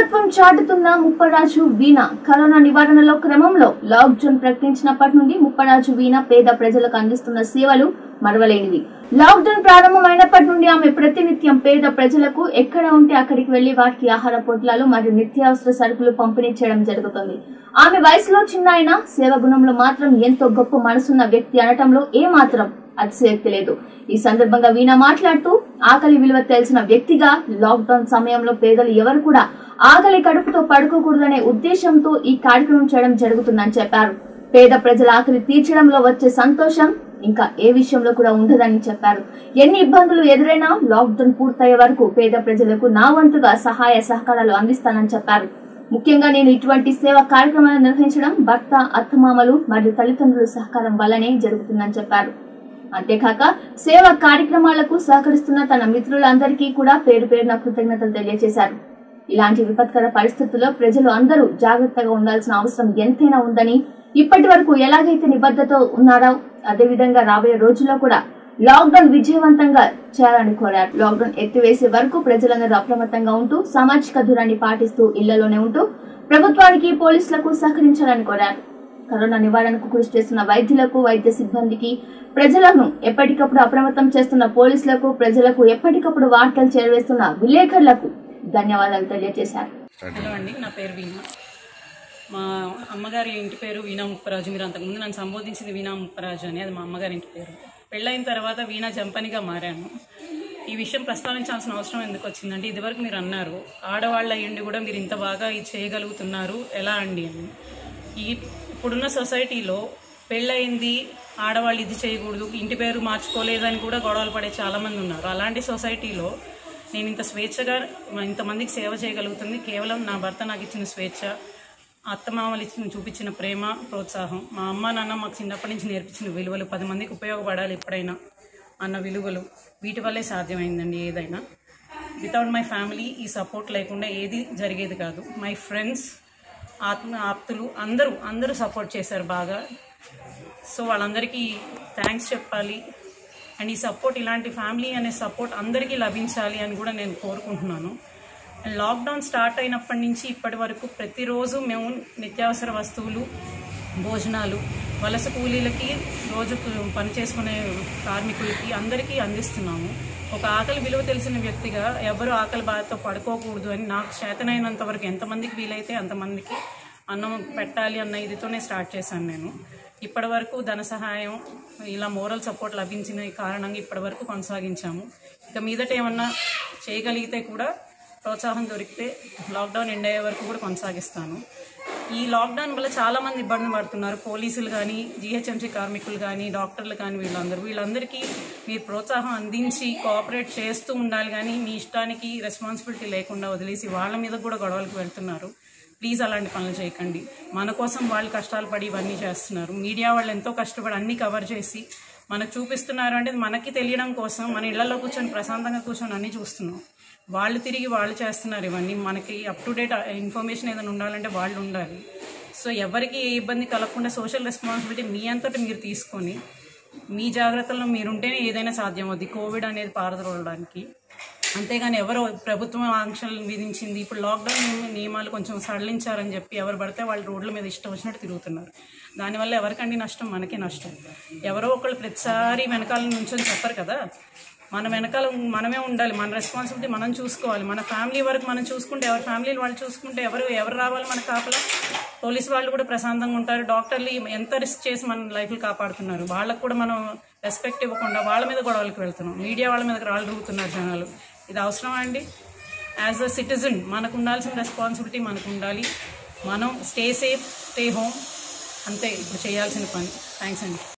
మానవత్వం చాటుతున్న ముప్పరాజు వీణ కరోనా నివారణలో క్రమంలో లాక్డౌన్ ప్రకటించినప్పటి నుండి ముప్పరాజు వీణ పేద ప్రజలకు అందిస్తున్న సేవలు మరవలేనివి. లాక్డౌన్ ప్రారంభమైనప్పటి నుండి ఆమె ప్రతినిత్యం పేద ప్రజలకు ఎక్కడ ఉంటే అక్కడికి వెళ్లి వారికి ఆహార పొట్లాలు మరియు నిత్యావసర సరుకులు పంపిణీ చేయడం జరుగుతుంది. ఆమె వయసులో చిన్న అయినా సేవ గుణంలో మాత్రం ఎంతో గొప్ప మనసున్న వ్యక్తి అనటంలో ఏమాత్రం అతిశయోక్తి లేదు. ఈ సందర్భంగా వీణ మాట్లాడుతూ ఆకలి విలువ తెలిసిన వ్యక్తిగా లాక్డౌన్ సమయంలో పేదలు ఎవరు కూడా ఆకలి కడుపుతో పడుకోకూడదనే ఉద్దేశంతో ఈ కార్యక్రమం చేయడం జరుగుతుందని చెప్పారు. పేద ప్రజల ఆకలి తీర్చడంలో వచ్చే సంతోషం ఇంకా ఏ విషయంలో కూడా ఉండదని చెప్పారు. ఎన్ని ఇబ్బందులు ఎదురైనా లాక్డౌన్ పూర్తయ్యే వరకు పేద ప్రజలకు నా వంతుగా సహాయ సహకారాలు అందిస్తానని చెప్పారు. ముఖ్యంగా నేను ఇటువంటి సేవా కార్యక్రమాలను నిర్వహించడం భర్త, అత్తమామలు మరియు తల్లిదండ్రుల సహకారం వల్లనే జరుగుతుందని చెప్పారు. అంతేకాక సేవా కార్యక్రమాలకు సహకరిస్తున్న తన మిత్రులందరికీ కూడా పేరు పేరున కృతజ్ఞతలు తెలియజేశారు. ఇలాంటి విపత్కర పరిస్థితుల్లో ప్రజలు అందరూ జాగ్రత్తగా ఉండాల్సిన అవసరం ఎంతైనా ఉందని, ఇప్పటి వరకు ఎలాగైతే నిబద్ధతతో ఉన్నారో అదేవిధంగా రాబోయే రోజుల్లో కూడా లాక్డౌన్ విజయవంతంగా చేయాలని కోరారు. లాక్డౌన్ ఎత్తివేసే వరకు ప్రజలందరూ అప్రమత్తంగా ఉంటూ సామాజిక దూరాన్ని పాటిస్తూ ఇళ్లలోనే ఉంటూ ప్రభుత్వానికి, పోలీసులకు సహకరించాలని కోరారు. కరోనా నివారణకు కృషి చేస్తున్న వైద్యులకు, వైద్య సిబ్బందికి, ప్రజలను ఎప్పటికప్పుడు అప్రమత్తం చేస్తున్న పోలీసులకు, ప్రజలకు ఎప్పటికప్పుడు వార్తలు చేరవేస్తున్న విలేకరులకు ధన్యవాదాలు తెలియజేశారు. హలో అండి, నా పేరు వీణ. మా అమ్మగారి ఇంటి పేరు వీణా ముప్పరాజు. మీరు అంతకుముందు నన్ను సంబోధించింది వీణా ముప్పరాజు అని, అది మా అమ్మగారి ఇంటి పేరు. పెళ్ళైన తర్వాత వీణా జంపనిగా మారాను. ఈ విషయం ప్రస్తావించాల్సిన అవసరం ఎందుకు వచ్చిందంటే, ఇదివరకు మీరు అన్నారు ఆడవాళ్ళ అయ్యండి కూడా మీరు ఇంత బాగా ఇది చేయగలుగుతున్నారు ఎలా అండి అని. ఇప్పుడున్న సొసైటీలో పెళ్ళయింది, ఆడవాళ్ళు ఇది చేయకూడదు, ఇంటి పేరు మార్చుకోలేదని కూడా గొడవలు పడే చాలామంది ఉన్నారు. అలాంటి సొసైటీలో నేను ఇంత స్వేచ్ఛగా ఇంతమందికి సేవ చేయగలుగుతుంది కేవలం నా భర్త నాకు ఇచ్చిన స్వేచ్ఛ, అత్తమామలు చూపించిన ప్రేమ, ప్రోత్సాహం, మా అమ్మ నాన్న మాకు చిన్నప్పటి నుంచి నేర్పించిన విలువలు, 10 మందికి ఉపయోగపడాలి ఎప్పుడైనా అన్న విలువలు, వీటి వల్లే సాధ్యమైందండి ఏదైనా. వితౌట్ మై ఫ్యామిలీ ఈ సపోర్ట్ లేకుండా ఏది జరిగేది కాదు. మై ఫ్రెండ్స్, ఆప్తులు అందరూ సపోర్ట్ చేశారు బాగా. సో వాళ్ళందరికీ థ్యాంక్స్ చెప్పాలి. అండ్ ఈ సపోర్ట్, ఇలాంటి ఫ్యామిలీ అనే సపోర్ట్ అందరికీ లభించాలి అని కూడా నేను కోరుకుంటున్నాను. అండ్ లాక్డౌన్ స్టార్ట్ అయినప్పటి నుంచి ఇప్పటి వరకు ప్రతిరోజు మేము నిత్యావసర వస్తువులు, భోజనాలు వలస కూలీలకి, రోజు పని చేసుకునే కార్మికులకి అందరికీ అందిస్తున్నాము. ఒక ఆకలి విలువ తెలిసిన వ్యక్తిగా ఎవరు ఆకలి బాధతో పడుకోకూడదు అని నాకు చేతనైనంత వరకు ఎంతమందికి వీలైతే అంతమందికి అన్నం పెట్టాలి అన్న ఇదితోనే స్టార్ట్ చేశాను నేను. ఇప్పటి వరకు ధన సహాయం, ఇలా మోరల్ సపోర్ట్ లభించిన కారణంగా ఇప్పటి వరకు కొనసాగించాము. ఇక మీదట ఏమన్నా చేయగలిగితే కూడా, ప్రోత్సాహం దొరికితే లాక్డౌన్ ఎండ్ అయ్యే వరకు కూడా కొనసాగిస్తాను. ఈ లాక్డౌన్ వల్ల చాలామంది ఇబ్బంది పడుతున్నారు. పోలీసులు కానీ, జీహెచ్ఎంసీ కార్మికులు కానీ, డాక్టర్లు కానీ, వీళ్ళందరికీ మీరు ప్రోత్సాహం అందించి కోఆపరేట్ చేస్తూ ఉండాలి. కానీ మీ ఇష్టానికి రెస్పాన్సిబిలిటీ లేకుండా వదిలేసి వాళ్ళ మీద కూడా గొడవలకు వెళ్తున్నారు. ప్లీజ్ అలాంటి పనులు చేయకండి. మన కోసం వాళ్ళు కష్టాలు పడి ఇవన్నీ చేస్తున్నారు. మీడియా వాళ్ళు ఎంతో కష్టపడి అన్నీ కవర్ చేసి మనకు చూపిస్తున్నారు. అంటే మనకి తెలియడం కోసం మన ఇళ్లలో కూర్చొని ప్రశాంతంగా కూర్చొని అన్నీ చూస్తున్నాం. వాళ్ళు తిరిగి వాళ్ళు చేస్తున్నారు ఇవన్నీ. మనకి అప్ టు డేట్ ఇన్ఫర్మేషన్ ఏదైనా ఉండాలంటే వాళ్ళు ఉండాలి. సో ఎవరికి ఏ ఇబ్బంది కలగకుండా సోషల్ రెస్పాన్సిబిలిటీ మీ అంతటి మీరు తీసుకొని మీ జాగ్రత్తల్లో మీరుంటేనే ఏదైనా సాధ్యం అవుద్ది కోవిడ్ అనేది పారదోలడానికి. అంతేగాని ఎవరో ప్రభుత్వం ఆంక్షలు విధించింది, ఇప్పుడు లాక్డౌన్ నియమాలు కొంచెం సడలించారని చెప్పి ఎవరు పడితే వాళ్ళు రోడ్ల మీద ఇష్టం వచ్చినట్టు తిరుగుతున్నారు. దానివల్ల ఎవరికండి నష్టం? మనకే నష్టం. ఎవరో ఒకళ్ళు ప్రతిసారి వెనకాల నుంచొని చెప్పరు కదా. మన వెనకాల మనమే ఉండాలి. మన రెస్పాన్సిబిలిటీ మనం చూసుకోవాలి. మన ఫ్యామిలీ వరకు మనం చూసుకుంటే, ఎవరి ఫ్యామిలీని వాళ్ళు చూసుకుంటే ఎవరు రావాలి మన కాపలా? పోలీసు వాళ్ళు కూడా ప్రశాంతంగా ఉంటారు. డాక్టర్లు ఎంత రిస్క్ చేసి మన లైఫ్లు కాపాడుతున్నారు. వాళ్ళకు కూడా మనం రెస్పెక్ట్ ఇవ్వకుండా వాళ్ళ మీద గొడవలకు వెళ్తున్నాం. మీడియా వాళ్ళ మీద రాళ్ళు రుగుతున్నారు జనాలు. ఇది అవసరమా అండి? యాజ్ అ సిటిజన్ మనకు ఉండాల్సిన రెస్పాన్సిబిలిటీ మనకు ఉండాలి. మనం స్టే సేఫ్, స్టే హోమ్, అంతే ఇప్పుడు చేయాల్సిన పని. థ్యాంక్స్ అండి.